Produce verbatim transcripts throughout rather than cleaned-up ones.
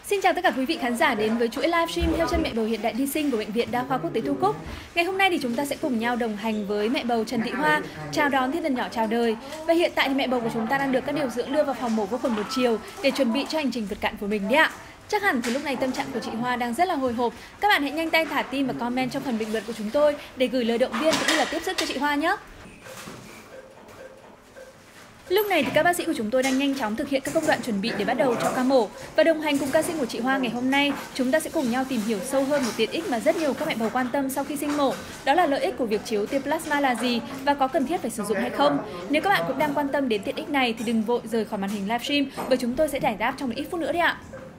Xin chào tất cả quý vị khán giả đến với chuỗi livestream theo chân mẹ bầu hiện đại đi sinh của Bệnh viện Đa khoa Quốc tế Thu Cúc. Ngày hôm nay thì chúng ta sẽ cùng nhau đồng hành với mẹ bầu Trần Thị Hoa chào đón thiên thần nhỏ chào đời. Và hiện tại thì mẹ bầu của chúng ta đang được các điều dưỡng đưa vào phòng mổ vô khuẩn một chiều để chuẩn bị cho hành trình vượt cạn của mình đấy ạ. Chắc hẳn thì lúc này tâm trạng của chị Hoa đang rất là hồi hộp. Các bạn hãy nhanh tay thả tim và comment trong phần bình luận của chúng tôi để gửi lời động viên cũng như là tiếp sức cho chị Hoa nhé. Lúc này thì các bác sĩ của chúng tôi đang nhanh chóng thực hiện các công đoạn chuẩn bị để bắt đầu cho ca mổ. Và đồng hành cùng ca sinh của chị Hoa ngày hôm nay, chúng ta sẽ cùng nhau tìm hiểu sâu hơn một tiện ích mà rất nhiều các mẹ bầu quan tâm sau khi sinh mổ. Đó là lợi ích của việc chiếu tia plasma là gì và có cần thiết phải sử dụng hay không. Nếu các bạn cũng đang quan tâm đến tiện ích này thì đừng vội rời khỏi màn hình livestream bởi chúng tôi sẽ giải đáp trong một ít phút nữa đấy ạ.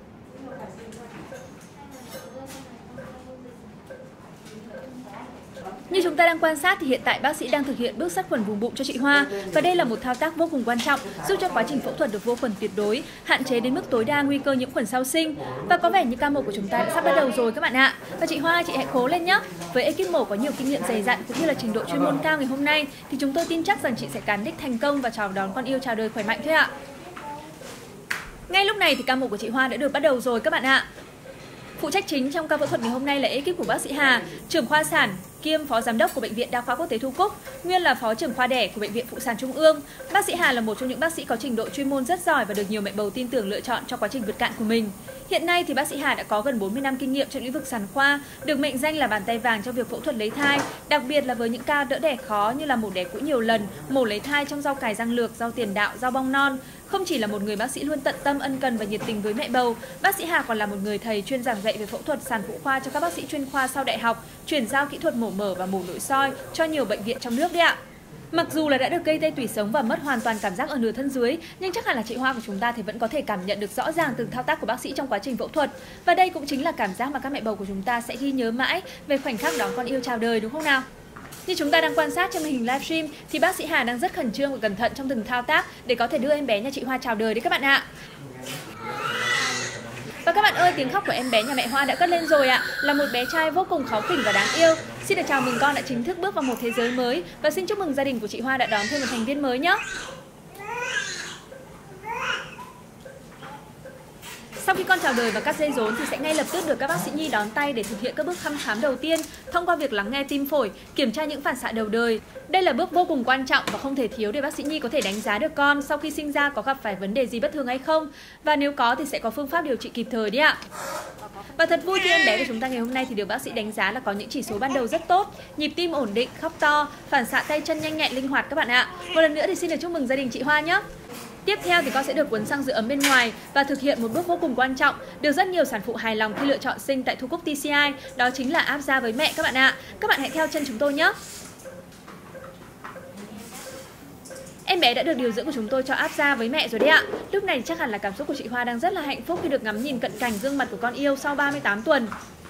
Như chúng ta đang quan sát thì hiện tại bác sĩ đang thực hiện bước sát khuẩn vùng bụng cho chị Hoa. Và đây là một thao tác vô cùng quan trọng giúp cho quá trình phẫu thuật được vô khuẩn tuyệt đối, hạn chế đến mức tối đa nguy cơ nhiễm khuẩn sau sinh. Và có vẻ như ca mổ của chúng ta đã sắp bắt đầu rồi các bạn ạ. Và chị Hoa, chị hãy cố lên nhé. Với ekip mổ có nhiều kinh nghiệm dày dặn cũng như là trình độ chuyên môn cao ngày hôm nay thì chúng tôi tin chắc rằng chị sẽ cán đích thành công và chào đón con yêu chào đời khỏe mạnh thôi ạ. Ngay lúc này thì ca mổ của chị Hoa đã được bắt đầu rồi các bạn ạ. Phụ trách chính trong ca phẫu thuật ngày hôm nay là ekip của bác sĩ Hà, trưởng khoa sản kiêm phó giám đốc của Bệnh viện Đa khoa Quốc tế Thu Cúc, nguyên là phó trưởng khoa đẻ của Bệnh viện Phụ sản Trung ương. Bác sĩ Hà là một trong những bác sĩ có trình độ chuyên môn rất giỏi và được nhiều mẹ bầu tin tưởng lựa chọn cho quá trình vượt cạn của mình. Hiện nay thì bác sĩ Hà đã có gần bốn mươi năm kinh nghiệm trong lĩnh vực sản khoa, được mệnh danh là bàn tay vàng trong việc phẫu thuật lấy thai, đặc biệt là với những ca đỡ đẻ khó như là mổ đẻ cũ nhiều lần, mổ lấy thai trong rau cải răng lược, rau tiền đạo, rau bong non. Không chỉ là một người bác sĩ luôn tận tâm, ân cần và nhiệt tình với mẹ bầu, bác sĩ Hà còn là một người thầy chuyên giảng dạy về phẫu thuật sản phụ khoa cho các bác sĩ chuyên khoa sau đại học, chuyển giao kỹ thuật mổ mở và mổ nội soi cho nhiều bệnh viện trong nước đấy ạ. Mặc dù là đã được gây tê tủy sống và mất hoàn toàn cảm giác ở nửa thân dưới, nhưng chắc hẳn là chị Hoa của chúng ta thì vẫn có thể cảm nhận được rõ ràng từng thao tác của bác sĩ trong quá trình phẫu thuật. Và đây cũng chính là cảm giác mà các mẹ bầu của chúng ta sẽ ghi nhớ mãi về khoảnh khắc đón con yêu chào đời, đúng không nào? Như chúng ta đang quan sát trên màn hình livestream thì bác sĩ Hà đang rất khẩn trương và cẩn thận trong từng thao tác để có thể đưa em bé nhà chị Hoa chào đời đấy các bạn ạ. Và các bạn ơi, tiếng khóc của em bé nhà mẹ Hoa đã cất lên rồi ạ. Là một bé trai vô cùng kháu khỉnh và đáng yêu. Xin được chào mừng con đã chính thức bước vào một thế giới mới và xin chúc mừng gia đình của chị Hoa đã đón thêm một thành viên mới nhé. Sau khi con chào đời và cắt dây rốn thì sẽ ngay lập tức được các bác sĩ nhi đón tay để thực hiện các bước thăm khám đầu tiên thông qua việc lắng nghe tim phổi, kiểm tra những phản xạ đầu đời. Đây là bước vô cùng quan trọng và không thể thiếu để bác sĩ nhi có thể đánh giá được con sau khi sinh ra có gặp phải vấn đề gì bất thường hay không, và nếu có thì sẽ có phương pháp điều trị kịp thời đấy ạ. Và thật vui khi em bé của chúng ta ngày hôm nay thì được bác sĩ đánh giá là có những chỉ số ban đầu rất tốt, nhịp tim ổn định, khóc to, phản xạ tay chân nhanh nhẹn linh hoạt các bạn ạ. Một lần nữa thì xin được chúc mừng gia đình chị Hoa nhé. Tiếp theo thì con sẽ được quấn xăng giữ ấm bên ngoài và thực hiện một bước vô cùng quan trọng, được rất nhiều sản phụ hài lòng khi lựa chọn sinh tại Thu Cúc tê xê i, đó chính là áp da với mẹ các bạn ạ. Các bạn hãy theo chân chúng tôi nhé. Em bé đã được điều dưỡng của chúng tôi cho áp da với mẹ rồi đấy ạ. Lúc này chắc hẳn là cảm xúc của chị Hoa đang rất là hạnh phúc khi được ngắm nhìn cận cảnh gương mặt của con yêu sau ba mươi tám tuần.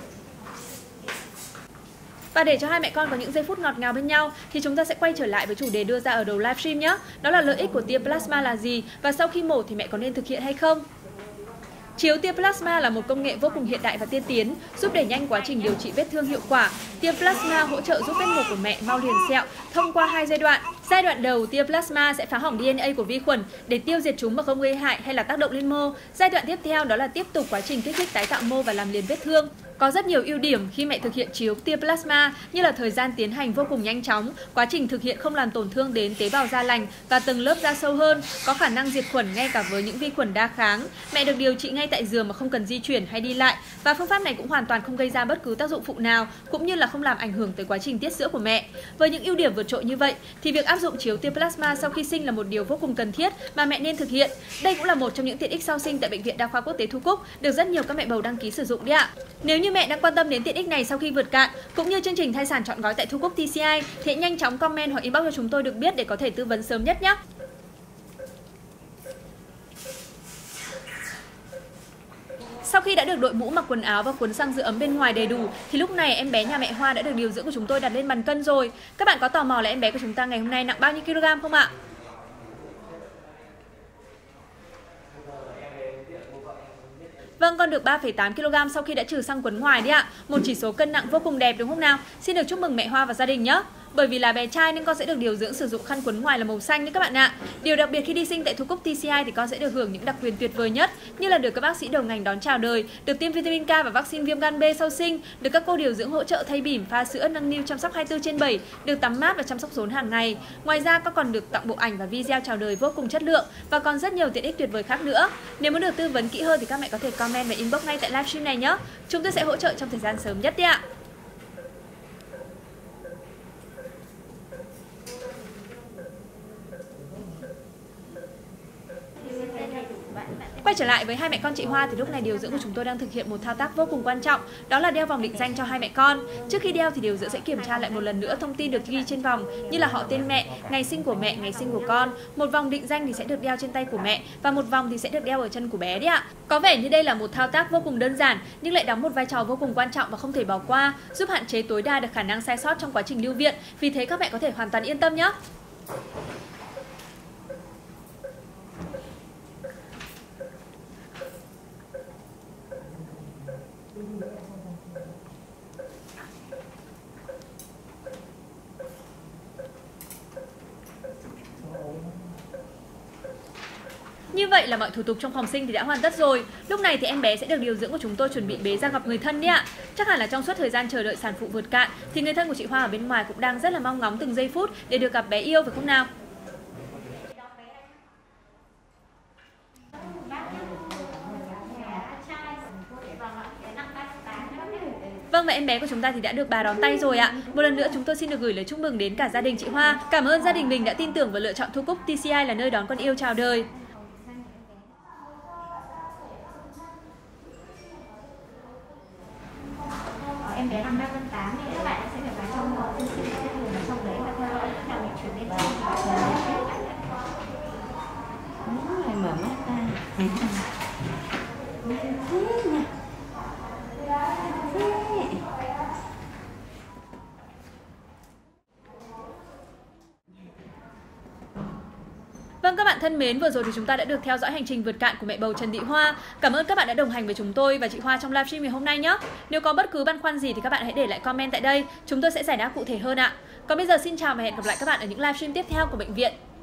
Và để cho hai mẹ con có những giây phút ngọt ngào bên nhau thì chúng ta sẽ quay trở lại với chủ đề đưa ra ở đầu livestream nhé. Đó là lợi ích của tia plasma là gì và sau khi mổ thì mẹ có nên thực hiện hay không? Chiếu tia plasma là một công nghệ vô cùng hiện đại và tiên tiến, giúp đẩy nhanh quá trình điều trị vết thương hiệu quả. Tia plasma hỗ trợ giúp vết mổ của mẹ mau liền sẹo thông qua hai giai đoạn. Giai đoạn đầu, tia plasma sẽ phá hỏng đê en a của vi khuẩn để tiêu diệt chúng mà không gây hại hay là tác động lên mô. Giai đoạn tiếp theo đó là tiếp tục quá trình kích thích tái tạo mô và làm liền vết thương. Có rất nhiều ưu điểm khi mẹ thực hiện chiếu tia plasma như là thời gian tiến hành vô cùng nhanh chóng, quá trình thực hiện không làm tổn thương đến tế bào da lành và từng lớp da sâu hơn, có khả năng diệt khuẩn ngay cả với những vi khuẩn đa kháng. Mẹ được điều trị ngay tại giường mà không cần di chuyển hay đi lại, và phương pháp này cũng hoàn toàn không gây ra bất cứ tác dụng phụ nào cũng như là không làm ảnh hưởng tới quá trình tiết sữa của mẹ. Với những ưu điểm vượt trội như vậy thì việc áp dụng chiếu tia plasma sau khi sinh là một điều vô cùng cần thiết mà mẹ nên thực hiện. Đây cũng là một trong những tiện ích sau sinh tại Bệnh viện Đa khoa Quốc tế Thu Cúc được rất nhiều các mẹ bầu đăng ký sử dụng đấy ạ. Nếu như mẹ đang quan tâm đến tiện ích này sau khi vượt cạn cũng như chương trình thai sản chọn gói tại Thu Cúc tê xê i thì hãy nhanh chóng comment hoặc inbox cho chúng tôi được biết để có thể tư vấn sớm nhất nhé. Sau khi đã được đội mũ, mặc quần áo và cuốn xăng giữ ấm bên ngoài đầy đủ thì lúc này em bé nhà mẹ Hoa đã được điều dưỡng của chúng tôi đặt lên bàn cân rồi. Các bạn có tò mò là em bé của chúng ta ngày hôm nay nặng bao nhiêu kg không ạ? Vâng, con được ba phẩy tám ki lô gam sau khi đã trừ xăng quấn ngoài đấy ạ. Một chỉ số cân nặng vô cùng đẹp đúng không nào? Xin được chúc mừng mẹ Hoa và gia đình nhé. Bởi vì là bé trai nên con sẽ được điều dưỡng sử dụng khăn quấn ngoài là màu xanh đấy các bạn ạ. Điều đặc biệt khi đi sinh tại Thu Cúc tê xê i thì con sẽ được hưởng những đặc quyền tuyệt vời nhất, như là được các bác sĩ đầu ngành đón chào đời, được tiêm vitamin K và vaccine viêm gan B sau sinh, được các cô điều dưỡng hỗ trợ thay bỉm, pha sữa, nâng niu, chăm sóc hai mươi tư trên bảy, được tắm mát và chăm sóc rốn hàng ngày. Ngoài ra con còn được tặng bộ ảnh và video chào đời vô cùng chất lượng và còn rất nhiều tiện ích tuyệt vời khác nữa. Nếu muốn được tư vấn kỹ hơn thì các mẹ có thể comment và inbox ngay tại livestream này nhé. Chúng tôi sẽ hỗ trợ trong thời gian sớm nhất đấy ạ. Quay trở lại với hai mẹ con chị Hoa thì lúc này điều dưỡng của chúng tôi đang thực hiện một thao tác vô cùng quan trọng, đó là đeo vòng định danh cho hai mẹ con. Trước khi đeo thì điều dưỡng sẽ kiểm tra lại một lần nữa thông tin được ghi trên vòng, như là họ tên mẹ, ngày sinh của mẹ, ngày sinh của con. Một vòng định danh thì sẽ được đeo trên tay của mẹ và một vòng thì sẽ được đeo ở chân của bé đấy ạ. Có vẻ như đây là một thao tác vô cùng đơn giản nhưng lại đóng một vai trò vô cùng quan trọng và không thể bỏ qua, giúp hạn chế tối đa được khả năng sai sót trong quá trình lưu viện. Vì thế các mẹ có thể hoàn toàn yên tâm nhé. Như vậy là mọi thủ tục trong phòng sinh thì đã hoàn tất rồi. Lúc này thì em bé sẽ được điều dưỡng của chúng tôi chuẩn bị bế ra gặp người thân đấy ạ. Chắc hẳn là trong suốt thời gian chờ đợi sản phụ vượt cạn thì người thân của chị Hoa ở bên ngoài cũng đang rất là mong ngóng từng giây phút để được gặp bé yêu, phải không nào? Vâng, và em bé của chúng ta thì đã được bà đón tay rồi ạ. Một lần nữa chúng tôi xin được gửi lời chúc mừng đến cả gia đình chị Hoa. Cảm ơn gia đình mình đã tin tưởng và lựa chọn Thu Cúc tê xê i là nơi đón con yêu chào đời. Em bé năm ba cân tám thì các bạn sẽ phải vào trong phòng sinh sẽ thường ở trong đấy và theo dõi các đồng chuyển lên trên rồi mở mắt ra. Vâng các bạn thân mến, vừa rồi thì chúng ta đã được theo dõi hành trình vượt cạn của mẹ bầu Trần Thị Hoa. Cảm ơn các bạn đã đồng hành với chúng tôi và chị Hoa trong livestream ngày hôm nay nhé. Nếu có bất cứ băn khoăn gì thì các bạn hãy để lại comment tại đây, chúng tôi sẽ giải đáp cụ thể hơn ạ. Còn bây giờ xin chào và hẹn gặp lại các bạn ở những livestream tiếp theo của bệnh viện.